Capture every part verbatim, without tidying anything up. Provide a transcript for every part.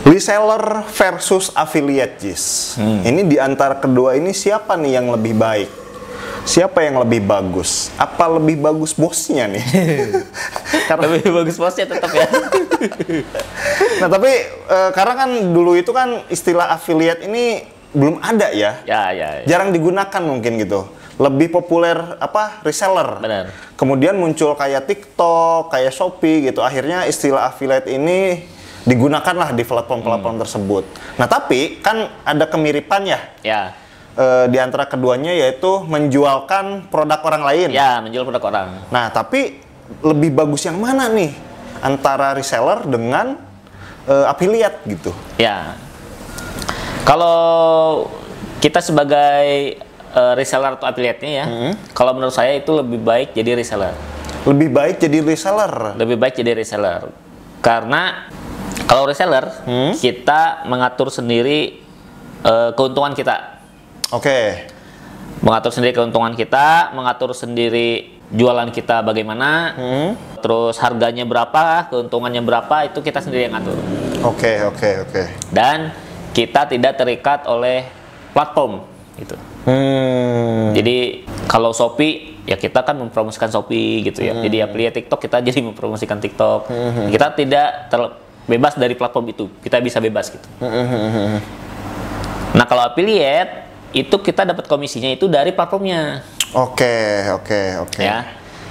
Reseller versus affiliate, Jis. Hmm. Ini di antara kedua ini siapa nih yang lebih baik? Siapa yang lebih bagus? Apa lebih bagus bosnya nih? Karena lebih bagus bosnya tetap ya. Nah tapi e, karena kan dulu itu kan istilah affiliate ini belum ada ya. Ya, ya, ya. Jarang digunakan mungkin gitu. Lebih populer apa reseller. Benar. Kemudian muncul kayak TikTok, kayak Shopee gitu. Akhirnya istilah affiliate ini digunakanlah di platform-platform hmm. tersebut. Nah tapi kan ada kemiripan ya. Ya. E, di antara keduanya yaitu menjualkan produk orang lain. Ya, menjual produk orang. Nah, tapi lebih bagus yang mana nih antara reseller dengan e, affiliate gitu? Ya. Kalau kita sebagai e, reseller atau affiliate-nya ya, hmm. kalau menurut saya itu lebih baik jadi reseller. Lebih baik jadi reseller? Lebih baik jadi reseller. Karena kalau reseller, hmm. kita mengatur sendiri e, keuntungan kita. Oke. Okay. Mengatur sendiri keuntungan kita, mengatur sendiri jualan kita bagaimana, hmm. terus harganya berapa, keuntungannya berapa, itu kita sendiri yang ngatur. Oke, okay, oke, okay, oke. Okay. Dan kita tidak terikat oleh platform, gitu. Hmm. Jadi kalau Shopee, ya kita kan mempromosikan Shopee, gitu ya. Hmm. Jadi affiliate TikTok kita jadi mempromosikan TikTok. Hmm. Kita tidak terbebas dari platform itu, kita bisa bebas, gitu. Hmm. Nah kalau affiliate itu kita dapat komisinya itu dari platformnya. Oke, oke, oke. Ya.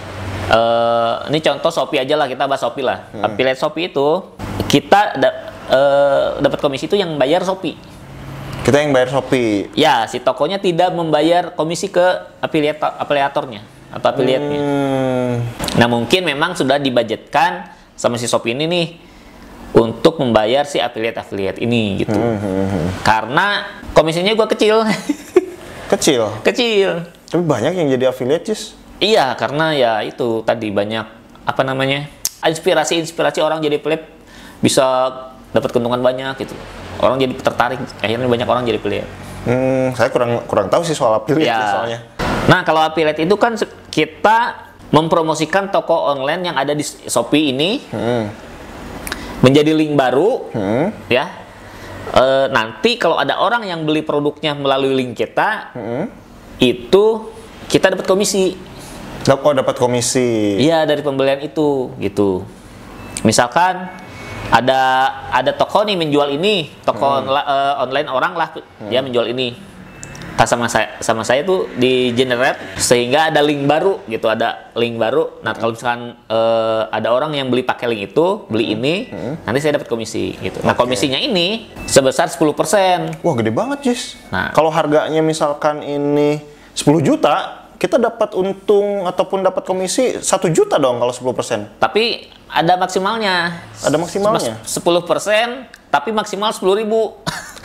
Uh, ini contoh Shopee aja lah, kita bahas Shopee lah. Hmm. Affiliate Shopee itu kita da uh, dapat komisi itu yang bayar Shopee. Kita yang bayar Shopee. Ya, si tokonya tidak membayar komisi ke afiliat afiliatornya atau afiliatnya. Hmm. Nah, mungkin memang sudah dibudgetkan sama si Shopee ini nih untuk membayar si affiliate-affiliate ini gitu. Hmm, hmm, hmm. Karena komisinya gua kecil. Kecil? Kecil. Tapi banyak yang jadi affiliate, Jis. Iya, karena ya itu tadi banyak apa namanya? Inspirasi-inspirasi orang jadi affiliate bisa dapat keuntungan banyak gitu. Orang jadi tertarik, akhirnya banyak orang jadi affiliate. Hmm, saya kurang kurang tahu sih soal affiliate ya. Ya, soalnya. Nah, kalau affiliate itu kan kita mempromosikan toko online yang ada di Shopee ini. Hmm. Menjadi link baru, hmm. ya. E, nanti kalau ada orang yang beli produknya melalui link kita, hmm. itu kita dapat komisi. Oh, dapat komisi. Iya, dari pembelian itu, gitu. Misalkan ada ada toko nih menjual ini, toko hmm. onla, uh, online orang lah, hmm. dia menjual ini. Nah, sama saya sama saya tuh di generate sehingga ada link baru gitu, ada link baru. Nah, kalau misalkan uh, ada orang yang beli pakai link itu, beli ini, hmm. nanti saya dapat komisi gitu. Nah, okay. komisinya ini sebesar sepuluh persen. Wah, gede banget, Jis. Nah, kalau harganya misalkan ini sepuluh juta, kita dapat untung ataupun dapat komisi satu juta dong kalau sepuluh persen. Tapi ada maksimalnya. Ada maksimalnya? sepuluh persen, tapi maksimal sepuluh ribu.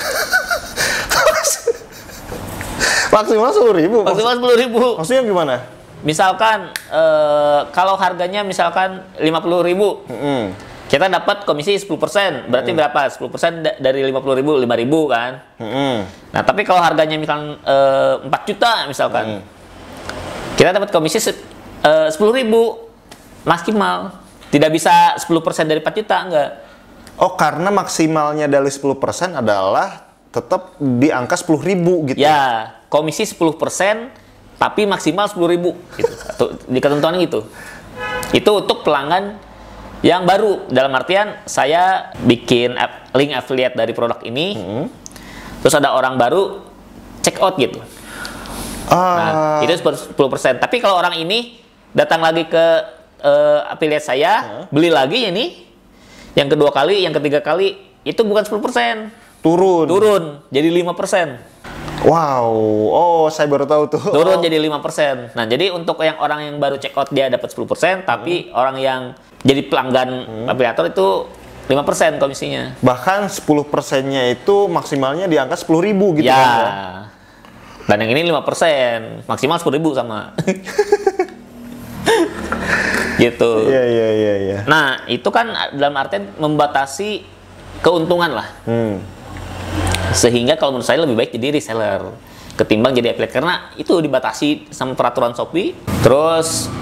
Maksimal sepuluh ribu? Maksimal sepuluh ribu. Maksudnya gimana? Misalkan, eh, kalau harganya misalkan lima puluh ribu, mm-hmm. kita dapat komisi sepuluh persen. Berarti mm. berapa? sepuluh persen dari lima puluh ribu, lima ribu kan? Mm-hmm. Nah, tapi kalau harganya misalkan eh, empat juta misalkan, mm. kita dapat komisi eh, sepuluh ribu maksimal. Tidak bisa sepuluh persen dari empat juta, enggak. Oh, karena maksimalnya dari sepuluh persen adalah tetap di angka sepuluh ribu gitu. Ya, komisi sepuluh persen tapi maksimal sepuluh ribu gitu. Di ketentuannya gitu. Itu untuk pelanggan yang baru. Dalam artian saya bikin link affiliate dari produk ini. Hmm. Terus ada orang baru check out gitu. Ah. Nah, itu sepuluh persen. Tapi kalau orang ini datang lagi ke uh, affiliate saya, huh? beli lagi ya nih. Yang kedua kali, yang ketiga kali itu bukan sepuluh persen. Turun. Turun jadi lima persen. Wow. Oh, saya baru tahu tuh. Turun oh. jadi lima persen. Nah, jadi untuk yang orang yang baru check out dia dapat sepuluh persen, tapi hmm. orang yang jadi pelanggan hmm. afiliator itu lima persen komisinya. Bahkan sepuluh persennya itu maksimalnya di angka sepuluh ribu gitu ya. kan ya. Dan yang ini lima persen, maksimal sepuluh ribu sama. Gitu. Iya, iya, iya, iya. Nah, itu kan dalam artian membatasi keuntungan lah. Hmm. Sehingga kalau menurut saya lebih baik jadi reseller ketimbang jadi affiliate, karena itu dibatasi sama peraturan Shopee. Terus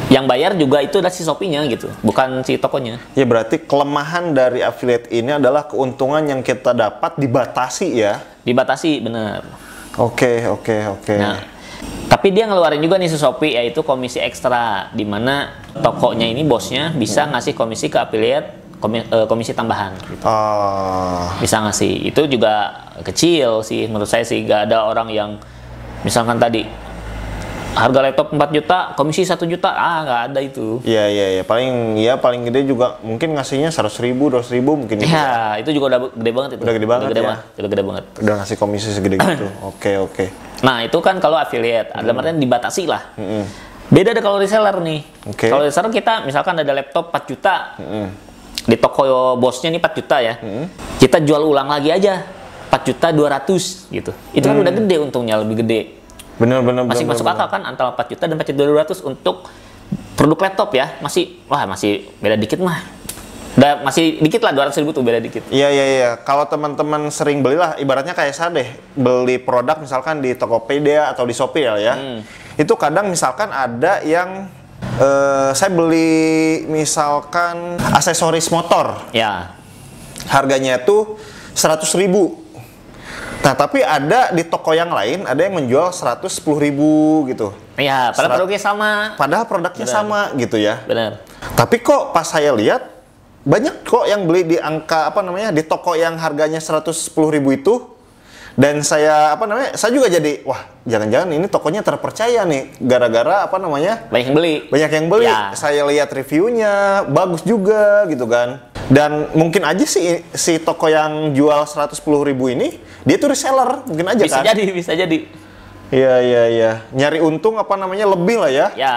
Yang bayar juga itu adalah si Shopee-nya gitu, bukan si tokonya. Ya berarti kelemahan dari affiliate ini adalah keuntungan yang kita dapat dibatasi ya. Dibatasi, bener. Oke, oke, oke. Nah, tapi dia ngeluarin juga nih si Shopee yaitu komisi ekstra, di mana tokonya ini bosnya bisa ngasih komisi ke affiliate, komi, eh, komisi tambahan. Gitu. Oh. Bisa ngasih. Itu juga kecil sih menurut saya sih. Gak ada orang yang misalkan tadi harga laptop empat juta, komisi satu juta, ah nggak ada itu. Iya, iya, iya. Paling ya paling gede juga mungkin ngasihnya seratus ribu, dua ratus ribu mungkin. Ya, itu juga udah gede banget itu. Udah gede banget udah gede ya. banget. Udah gede banget. Udah ngasih komisi segede gitu. Oke, oke. Nah, itu kan kalau affiliate, ada artinya dibatasi lah. Mm-mm. Beda deh kalau reseller nih. Oke. Kalau reseller kita misalkan ada laptop empat juta. Mm-mm. Di toko bosnya nih empat juta ya. Mm-mm. Kita jual ulang lagi aja empat juta dua ratus gitu. Itu kan Mm. udah gede untungnya, lebih gede. Bener, bener, Masih bener, masuk bener. akal kan antara empat juta dan empat juta dua ratus untuk produk laptop ya. Masih wah masih beda dikit mah. Udah masih dikit lah, dua ratus ribu tuh beda dikit. Iya, iya, iya. Kalau teman-teman sering belilah, ibaratnya kayak saya deh, beli produk misalkan di Tokopedia atau di Shopee ya. Hmm. Itu kadang misalkan ada yang eh, saya beli misalkan aksesoris motor. Ya. Harganya itu seratus ribu. Nah, tapi ada di toko yang lain ada yang menjual seratus sepuluh ribu gitu. Iya, padahal Serat- produknya sama. Padahal produknya Benar. sama gitu ya. Benar. Tapi kok pas saya lihat banyak kok yang beli di angka apa namanya di toko yang harganya seratus sepuluh ribu itu, dan saya apa namanya saya juga jadi wah jangan-jangan ini tokonya terpercaya nih gara-gara apa namanya Banyak yang beli. banyak yang beli. Ya. Saya lihat reviewnya bagus juga gitu kan, dan mungkin aja sih si toko yang jual seratus sepuluh ribu ini dia tuh reseller mungkin aja Bisa kan. jadi, bisa jadi. Iya, iya, iya, nyari untung apa namanya lebih lah ya. Ya.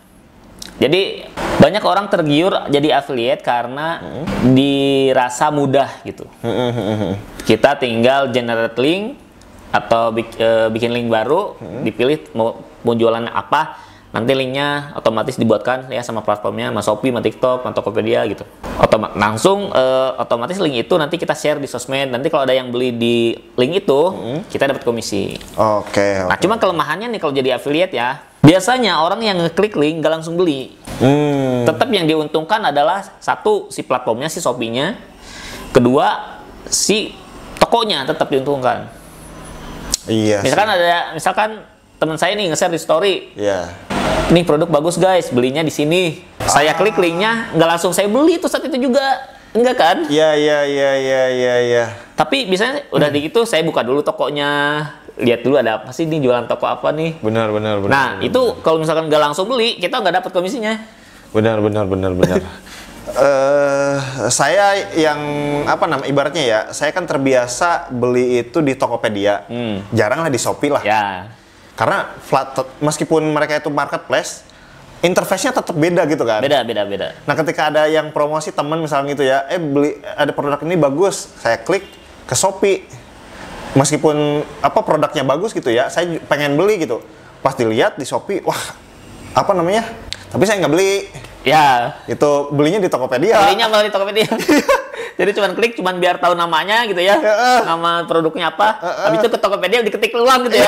Jadi banyak orang tergiur jadi affiliate karena Hmm. dirasa mudah gitu. Kita tinggal generate link atau bik- eh, bikin link baru, Hmm. dipilih mau, mau jualan apa, nanti linknya otomatis dibuatkan ya sama platformnya, sama Shopee, sama TikTok, sama Tokopedia gitu. Otoma langsung eh, otomatis link itu nanti kita share di sosmed. Nanti kalau ada yang beli di link itu, kita dapat komisi. Oke, Nah, oke. cuma kelemahannya nih kalau jadi affiliate ya, biasanya orang yang ngeklik link nggak langsung beli. Hmm. Tetap yang diuntungkan adalah satu si platformnya, si Shopee-nya, kedua si tokonya tetap diuntungkan. Iya. Misalkan sih. ada, misalkan teman saya nih nge-share di story, Iya. nih produk bagus guys, belinya di sini. Saya klik linknya, nggak langsung saya beli tuh saat itu juga, enggak kan? Iya, iya, iya, iya, iya, iya. Tapi biasanya udah di gitu saya buka dulu tokonya, lihat dulu ada apa sih nih, jualan toko apa nih. Benar, benar, benar. Nah, benar, itu kalau misalkan nggak langsung beli, kita nggak dapat komisinya. benar, benar, benar, benar. Eh, saya yang apa nama ibaratnya ya, saya kan terbiasa beli itu di Tokopedia, Hmm. jarang lah di Shopee lah. Ya, Karena flat, meskipun mereka itu marketplace, interface-nya tetap beda gitu kan. beda, beda, beda. Nah, ketika ada yang promosi teman misalnya gitu ya, eh beli ada produk ini bagus, saya klik ke Shopee. Meskipun apa produknya bagus gitu ya, saya pengen beli gitu. Pas dilihat di Shopee, wah apa namanya? Tapi saya nggak beli. Ya, Itu belinya di Tokopedia. belinya malah di Tokopedia. Jadi cuman klik, cuman biar tahu namanya gitu ya, Ya, eh. nama produknya apa. Eh, eh. Habis itu ke Tokopedia diketik ulang gitu ya.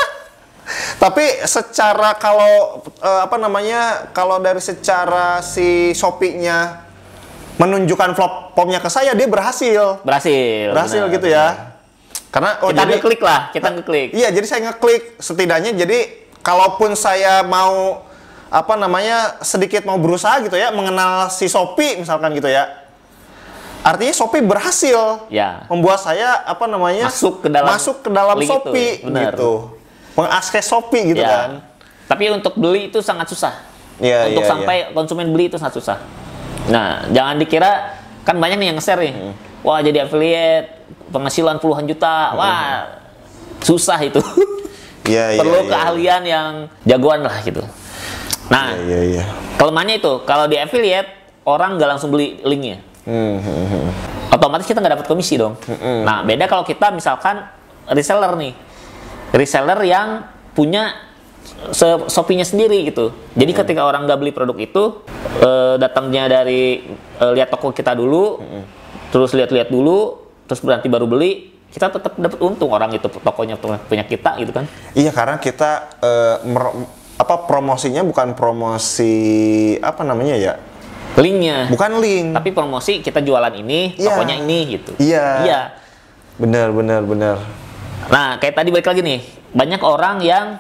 Tapi secara kalau eh, apa namanya? Kalau dari secara si Shopee-nya menunjukkan platformnya ke saya, dia berhasil. Berhasil. Berhasil benar. gitu ya. Karena oh Kita jadi ngeklik lah, kita ngeklik. iya, jadi saya ngeklik setidaknya jadi kalaupun saya mau apa namanya sedikit mau berusaha gitu ya mengenal si Shopee misalkan gitu ya. Artinya Shopee berhasil Ya. membuat saya apa namanya Masuk ke dalam masuk ke dalam link itu, Shopee benar. gitu. Mengakses Shopee gitu Ya. kan. Tapi untuk beli itu sangat susah. Iya, untuk iya, sampai konsumen beli itu sangat susah. Nah, jangan dikira kan banyak nih yang nge-share nih. Hmm. Wah, jadi affiliate penghasilan puluhan juta. Wah, susah itu. Iya, iya, Perlu iya. keahlian yang jagoan lah gitu. Nah, Iya, iya, iya. kelemahannya itu kalau di affiliate orang nggak langsung beli linknya. Hmm, hmm, hmm. Otomatis kita nggak dapat komisi dong. Nah, beda kalau kita misalkan reseller nih, reseller yang punya se- Shopee-nya sendiri gitu. Jadi ketika orang nggak beli produk itu, eh, datangnya dari eh, lihat toko kita dulu, terus lihat-lihat dulu, terus berarti baru beli, kita tetap dapat untung orang itu tokonya punya kita gitu kan. Iya, karena kita eh, mer- apa promosinya bukan promosi apa namanya ya? Linknya. Bukan link. Tapi promosi kita jualan ini, Iya. tokonya ini gitu. Iya. Iya. Benar, benar, benar. Nah, kayak tadi balik lagi nih, banyak orang yang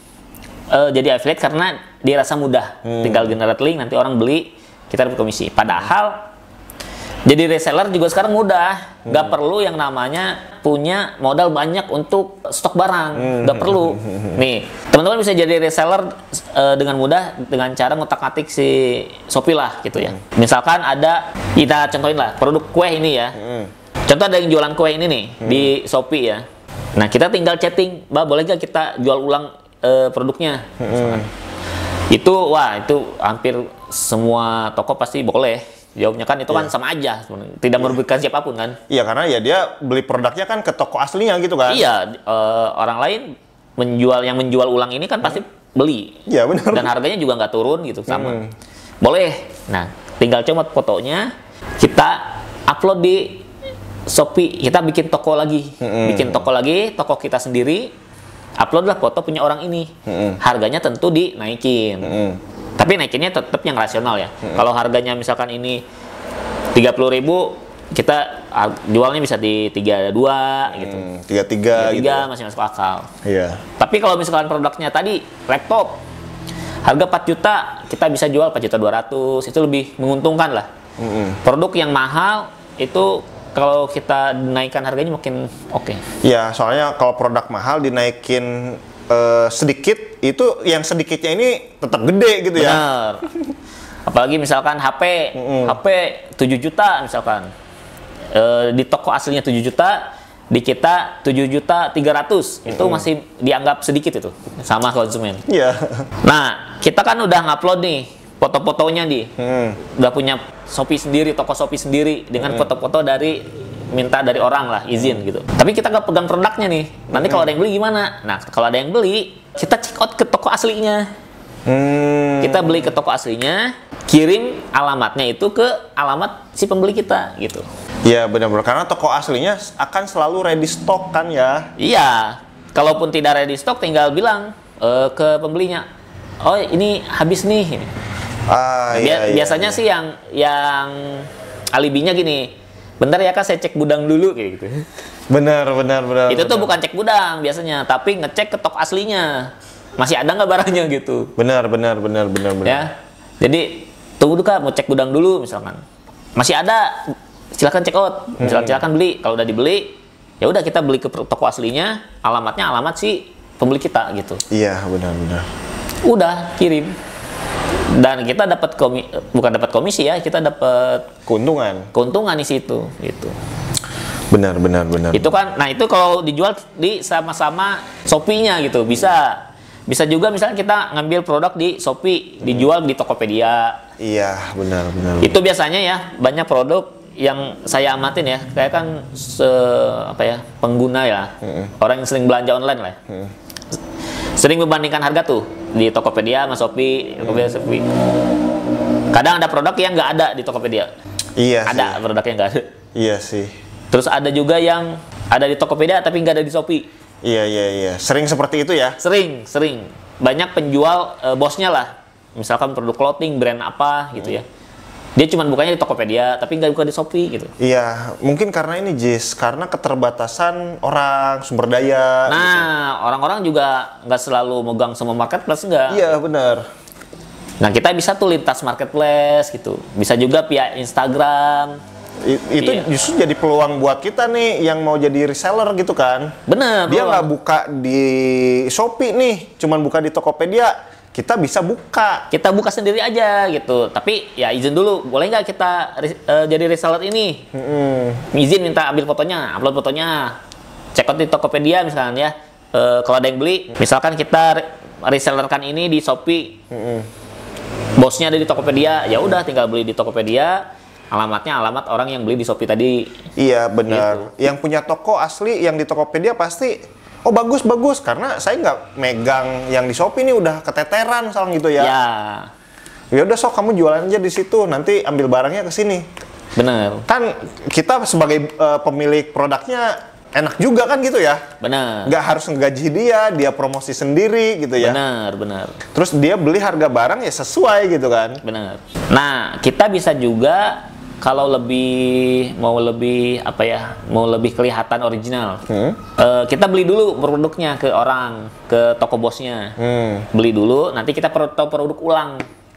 uh, jadi affiliate karena dirasa mudah, Hmm. tinggal generate link, nanti orang beli, kita dapat komisi. Padahal jadi reseller juga sekarang mudah, nggak Hmm. perlu yang namanya punya modal banyak untuk stok barang, Hmm. nggak perlu. Nih, teman-teman bisa jadi reseller uh, dengan mudah dengan cara ngotak-ngatik si Shopee lah gitu ya. Hmm. Misalkan ada, kita contohin lah produk kue ini ya. Hmm. Contoh ada yang jualan kue ini nih di Shopee ya. Nah, kita tinggal chatting, "Mbak, boleh nggak kita jual ulang uh, produknya?" Hmm. Itu wah, itu hampir semua toko pasti boleh. Jawabnya kan itu kan Iya. sama aja, sebenarnya. Tidak merugikan siapapun kan. Iya, karena ya dia beli produknya kan ke toko aslinya gitu kan. Iya, eh, orang lain menjual yang menjual ulang ini kan pasti beli. Iya, benar. Dan harganya juga nggak turun gitu sama. Hmm. Boleh. Nah, tinggal comot fotonya, kita upload di Shopee. Kita bikin toko lagi, Hmm. bikin toko lagi, toko kita sendiri. Uploadlah foto punya orang ini. Hmm. Harganya tentu dinaikin. Hmm. Tapi naikinnya tetap yang rasional ya. Hmm. Kalau harganya misalkan ini tiga puluh ribu, kita ah, jualnya bisa di tiga puluh dua gitu. Hmm, tiga tiga gitu. tiga masih masuk akal. Iya. Tapi kalau misalkan produknya tadi laptop harga empat juta, kita bisa jual empat juta dua ratus, itu lebih menguntungkan lah. Hmm. Produk yang mahal itu kalau kita naikkan harganya mungkin oke. Iya, soalnya kalau produk mahal dinaikin eh, sedikit, itu yang sedikitnya ini tetap gede gitu ya. Benar. Apalagi misalkan H P, Mm-mm. H P tujuh juta misalkan. E, di toko aslinya tujuh juta, di kita tujuh juta tiga ratus. Itu masih dianggap sedikit itu sama konsumen. Iya. Nah, kita kan udah ngupload nih foto-fotonya nih. Hmm. Udah punya Shopee sendiri, toko Shopee sendiri dengan foto-foto dari minta dari orang lah, izin gitu. Tapi kita nggak pegang produknya nih. Nanti kalau ada yang beli gimana? Nah, kalau ada yang beli, kita check out ke toko aslinya. Hmm. Kita beli ke toko aslinya, kirim alamatnya itu ke alamat si pembeli kita gitu. Iya, benar-benar, karena toko aslinya akan selalu ready stock kan ya. Iya, kalaupun tidak ready stock tinggal bilang eh, ke pembelinya, "Oh, ini habis nih." Ah, Bia- iya, iya, biasanya iya. sih yang yang alibinya gini, "Bentar ya Kak, saya cek gudang dulu," kayak gitu. Benar, benar, benar. Itu tuh benar. bukan cek gudang biasanya, tapi ngecek ke toko aslinya. Masih ada nggak barangnya gitu. Benar, benar, benar, benar, benar. Ya. Jadi tunggu dulu Kak, mau cek gudang dulu misalkan. Masih ada, silakan check out. Misalkan silakan beli. Kalau udah dibeli, ya udah kita beli ke toko aslinya, alamatnya alamat si pembeli kita gitu. Iya, benar, benar. Udah kirim. Dan kita dapat komi bukan dapat komisi ya, kita dapat Keuntungan. keuntungan di situ gitu. Benar, benar, benar. Itu kan, nah itu kalau dijual di sama-sama Shopee-nya gitu, bisa. Bisa juga misalnya kita ngambil produk di Shopee, dijual di Tokopedia. Iya, benar, benar. Itu biasanya ya, banyak produk yang saya amatin ya, kayak kan se, apa ya, pengguna ya, orang yang sering belanja online lah. Ya. Sering membandingkan harga tuh di Tokopedia sama Shopee, Tokopedia, Shopee. Kadang ada produk yang nggak ada di Tokopedia. Iya Ada sih. produk yang nggak ada. Iya sih. Terus ada juga yang ada di Tokopedia tapi nggak ada di Shopee. Iya, iya, iya. Sering seperti itu ya. Sering, sering. Banyak penjual e, bosnya lah. Misalkan produk clothing, brand apa gitu ya. Dia cuma bukanya di Tokopedia, tapi nggak buka di Shopee gitu. Iya, mungkin karena ini Jis, karena keterbatasan orang, sumber daya. Nah, orang-orang juga nggak selalu megang semua marketplace, nggak. Iya, benar. Nah, kita bisa tuh lintas marketplace gitu. Bisa juga via Instagram. I- itu Iya. justru jadi peluang buat kita nih yang mau jadi reseller gitu kan. Bener. Dia bro. nggak buka di Shopee nih, cuman buka di Tokopedia. Kita bisa buka. Kita buka sendiri aja gitu. Tapi ya izin dulu, boleh nggak kita eh, jadi reseller ini? Mm-mm. Izin minta ambil fotonya, upload fotonya. Check out di Tokopedia misalkan ya. Eh, kalau ada yang beli, misalkan kita re- resellerkan ini di Shopee. Mm-mm. Bosnya ada di Tokopedia, ya udah tinggal beli di Tokopedia. Alamatnya alamat orang yang beli di Shopee tadi. Iya, benar. Yang punya toko asli yang di Tokopedia pasti, oh bagus bagus, karena saya nggak megang yang di Shopee ini udah keteteran misalnya gitu ya. Ya, Ya udah sok kamu jualan aja di situ, nanti ambil barangnya ke sini. bener. Kan kita sebagai eh, pemilik produknya enak juga kan gitu ya. Benar. Nggak harus ngegaji dia, dia promosi sendiri gitu ya. Benar, benar. Terus dia beli harga barang ya sesuai gitu kan. Benar. Nah, kita bisa juga kalau lebih mau lebih apa ya, mau lebih kelihatan original, hmm? uh, kita beli dulu produknya ke orang, ke toko bosnya. Hmm. Beli dulu, nanti kita foto produk ulang.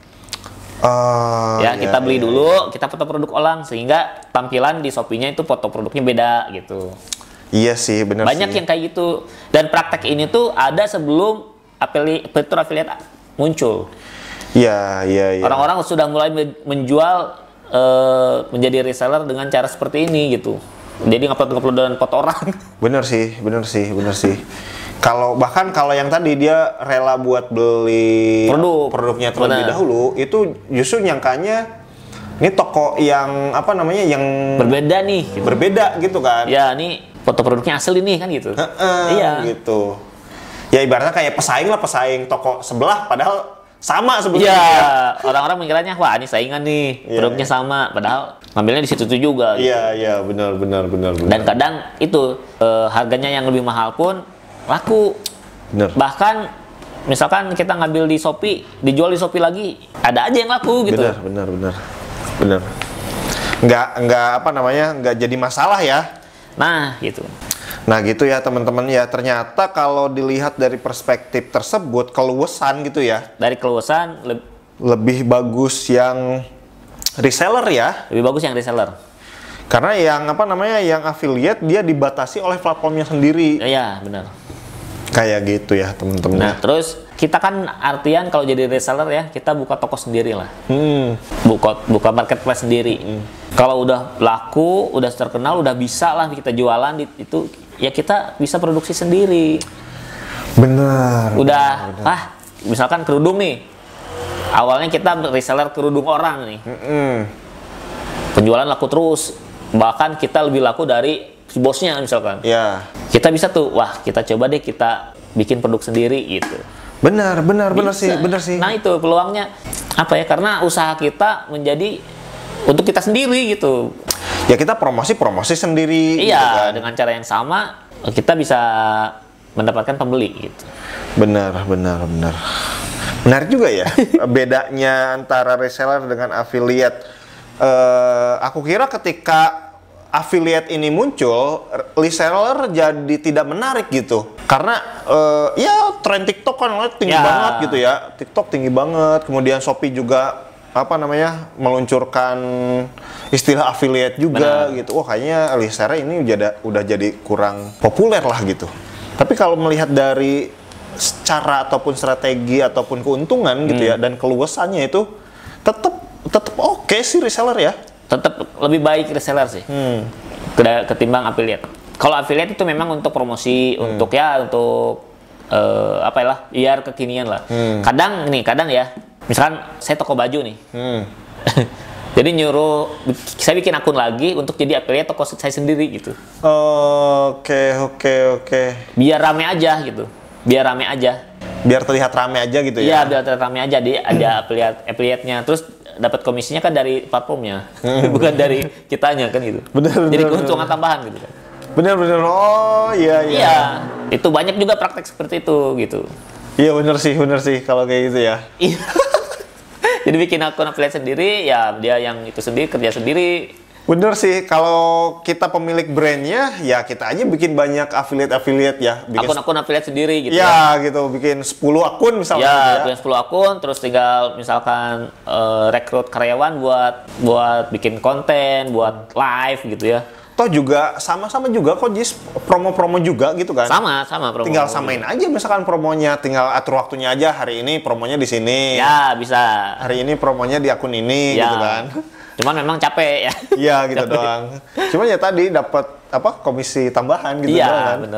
Uh, ya, iya, kita beli iya, dulu, iya. kita foto produk ulang sehingga tampilan di Shopee-nya itu foto produknya beda gitu. Iya sih, benar. Banyak sih. yang kayak gitu. Dan praktek ini tuh ada sebelum afili fitur affiliate muncul. Iya, iya, iya. Orang-orang sudah mulai menjual Uh, menjadi reseller dengan cara seperti ini gitu. Jadi ngupload-ngupload dan foto orang. Bener sih, bener sih, bener sih. Kalau bahkan kalau yang tadi dia rela buat beli produk produknya terlebih bener. dahulu, itu justru nyangkanya ini toko yang apa namanya yang berbeda nih. Gitu. Berbeda gitu kan? Ya, ini foto produknya asli nih kan gitu. He-he, iya. Gitu. Ya ibaratnya kayak pesaing lah, pesaing toko sebelah, padahal sama sebenarnya. Iya, orang-orang mengira wah ini saingan nih, yeah, produknya yeah. sama, padahal ngambilnya di situ juga. Iya, gitu. Iya, yeah, benar, benar, benar, benar. Dan kadang itu eh, harganya yang lebih mahal pun laku. Bener. Bahkan misalkan kita ngambil di Shopee, dijual di Shopee lagi, ada aja yang laku gitu. Benar, benar, benar, benar. Nggak, nggak apa namanya, nggak jadi masalah ya. Nah, gitu. Nah gitu ya teman-teman ya, ternyata kalau dilihat dari perspektif tersebut, keluasan gitu ya. Dari keluasan le lebih bagus yang reseller ya. Lebih bagus yang reseller. Karena yang apa namanya, yang affiliate dia dibatasi oleh platformnya sendiri. Iya, benar. Kayak gitu ya teman-teman. Nah, terus kita kan artian kalau jadi reseller ya, kita buka toko sendiri lah. Hmm. Buka buka marketplace sendiri. Hmm. Kalau udah laku, udah terkenal, udah bisa lah kita jualan di, itu ya kita bisa produksi sendiri. Benar. Udah, benar. ah, misalkan kerudung nih. Awalnya kita reseller kerudung orang nih. Mm-mm. Penjualan laku terus. Bahkan kita lebih laku dari si bosnya misalkan. Ya. Kita bisa tuh, wah kita coba deh kita bikin produk sendiri gitu. Benar, benar, benar sih, benar sih. Nah itu peluangnya apa ya? Karena usaha kita menjadi untuk kita sendiri gitu. Ya kita promosi-promosi sendiri. Iya, gitu kan. Dengan cara yang sama kita bisa mendapatkan pembeli gitu. Benar, benar, benar. Menarik juga ya bedanya antara reseller dengan affiliate. Uh, aku kira ketika affiliate ini muncul, reseller jadi tidak menarik gitu. Karena uh, ya tren TikTok kan tinggi ya. banget gitu ya. TikTok tinggi banget. Kemudian Shopee juga apa namanya meluncurkan istilah affiliate juga. Benar. Gitu. Wah kayaknya reseller ini udah udah jadi kurang populer lah gitu. Tapi kalau melihat dari cara ataupun strategi ataupun keuntungan hmm. gitu ya dan keluasannya itu tetap tetap oke okay sih reseller ya. Tetap lebih baik reseller sih. Hmm. Ketimbang affiliate. Kalau affiliate itu memang untuk promosi, hmm. untuk ya untuk uh, apa ya lah, biar kekinian lah. Hmm. Kadang nih, kadang ya. Misalkan saya toko baju nih. Hmm. Jadi nyuruh saya bikin akun lagi untuk jadi affiliate toko saya sendiri gitu. Oke, oke, oke. Biar rame aja gitu. Biar rame aja. Biar terlihat rame aja gitu ya. Iya, biar terlihat rame aja. Dia ada affiliate affiliate-nya. Terus dapat komisinya kan dari platformnya. Bukan dari kitanya kan gitu. Benar, jadi benar, keuntungan benar. tambahan gitu kan. Benar, benar. Oh, iya, iya. Iya. Itu banyak juga praktek seperti itu gitu. Iya, benar sih, benar sih kalau kayak gitu ya. Iya. Jadi bikin akun affiliate sendiri, ya dia yang itu sendiri, kerja sendiri. Bener sih, kalau kita pemilik brandnya, ya kita aja bikin banyak affiliate-affiliate ya. Akun-akun affiliate sendiri gitu ya. Ya, gitu. Bikin sepuluh akun misalnya. Ya, gitu ya. bikin sepuluh akun, terus tinggal misalkan uh, rekrut karyawan buat buat bikin konten, buat live gitu ya. Toh juga sama-sama juga kok Jis, promo-promo juga gitu kan. Sama, sama promo. Tinggal samain aja misalkan promonya, tinggal atur waktunya aja, hari ini promonya di sini. Ya, bisa. Hari ini promonya di akun ini ya. gitu kan. Cuman memang capek ya. Iya gitu capek. Doang. Cuman ya tadi dapat apa komisi tambahan gitu ya, doang kan. Bener.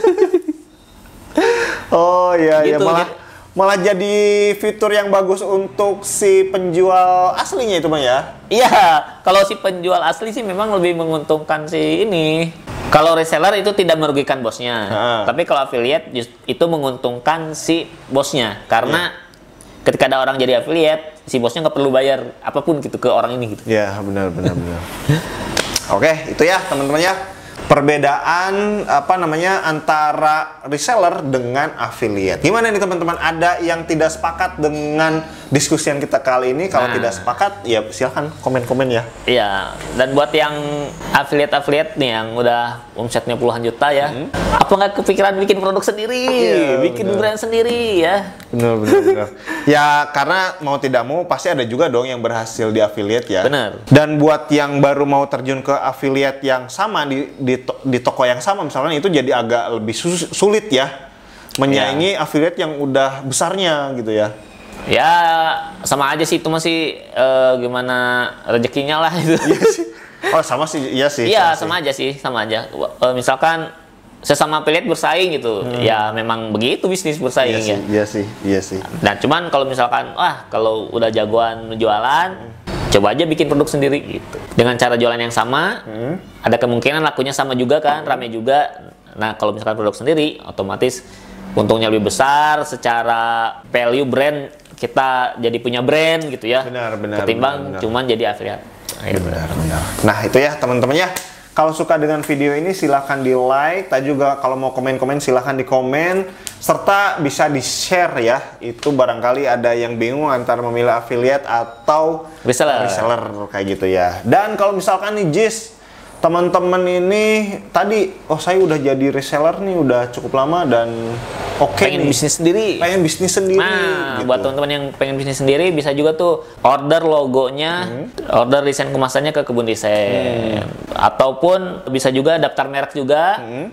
Oh iya gitu, ya malah gitu. malah jadi fitur yang bagus untuk si penjual aslinya itu mah ya. Iya, kalau si penjual asli sih memang lebih menguntungkan si ini. Kalau reseller itu tidak merugikan bosnya. Ha. Tapi kalau affiliate itu menguntungkan si bosnya karena ya. Ketika ada orang jadi affiliate, si bosnya nggak perlu bayar apapun gitu ke orang ini gitu. Iya, benar benar benar. Oke, itu ya teman-teman ya. perbedaan apa namanya antara reseller dengan affiliate. Gimana nih teman-teman? Ada yang tidak sepakat dengan diskusi yang kita kali ini? Kalau Nah. tidak sepakat, ya silahkan komen-komen ya. Iya, dan buat yang affiliate-affiliate nih yang udah omsetnya puluhan juta ya, hmm. apa nggak kepikiran bikin produk sendiri, Iya, bikin bener. brand sendiri ya? Benar, benar, benar. Ya karena mau tidak mau pasti ada juga dong yang berhasil di affiliate ya. Benar. Dan buat yang baru mau terjun ke affiliate yang sama di di, to- di toko yang sama misalnya, itu jadi agak lebih sus- sulit ya menyaingi affiliate yang udah besarnya gitu ya. Ya sama aja sih, itu masih eh, gimana rezekinya lah itu. Iya sih. Oh sama sih, iya sih. Iya sama sama aja sih, sama aja. Eh, misalkan sesama affiliate bersaing gitu, ya memang begitu bisnis Iya bersaing sih, ya. iya sih, iya sih. Nah cuman kalau misalkan, wah kalau udah jagoan jualan, coba aja bikin produk sendiri gitu. Dengan cara jualan yang sama, hmm. ada kemungkinan lakunya sama juga kan, rame juga. Nah kalau misalkan produk sendiri, otomatis untungnya lebih besar. Secara value brand, kita jadi punya brand gitu ya. Benar, benar. Ketimbang benar, benar. cuman jadi affiliate. Nah, gitu. Benar, benar. Nah itu ya teman-teman ya. Kalau suka dengan video ini silahkan di like. Dan juga kalau mau komen-komen silahkan di komen. Serta bisa di share ya. Itu barangkali ada yang bingung antara memilih affiliate atau Reseller. reseller kayak gitu ya. Dan kalau misalkan nih Jis, teman-teman ini tadi, oh saya udah jadi reseller nih udah cukup lama dan oke Pengen nih. bisnis sendiri. Pengen bisnis sendiri. Nah, gitu. buat teman-teman yang pengen bisnis sendiri bisa juga tuh order logonya, Hmm. order desain kemasannya ke Kebun Desain. Ataupun bisa juga daftar merek juga. Hmm.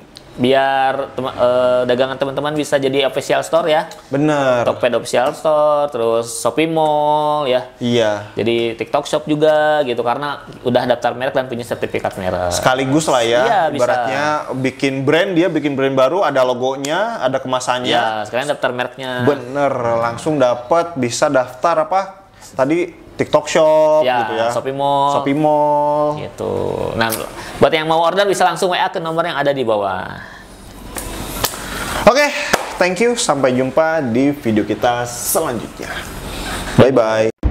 Biar tema- eh, dagangan teman-teman bisa jadi official store ya. Bener. Tokped official store, terus Shopee Mall ya. Iya. Jadi TikTok Shop juga gitu karena udah daftar merek dan punya sertifikat merek. Sekaligus lah ya, Iya, bisa. ibaratnya bikin brand, dia bikin brand baru, ada logonya, ada kemasannya. Ya, sekalian daftar mereknya. Bener, langsung dapat bisa daftar apa? Tadi TikTok Shop Ya, gitu ya. Shopee Mall. Shopee Mall. Gitu. Nah, buat yang mau order bisa langsung W A ke nomor yang ada di bawah. Oke, thank you. Sampai jumpa di video kita selanjutnya. Bye bye.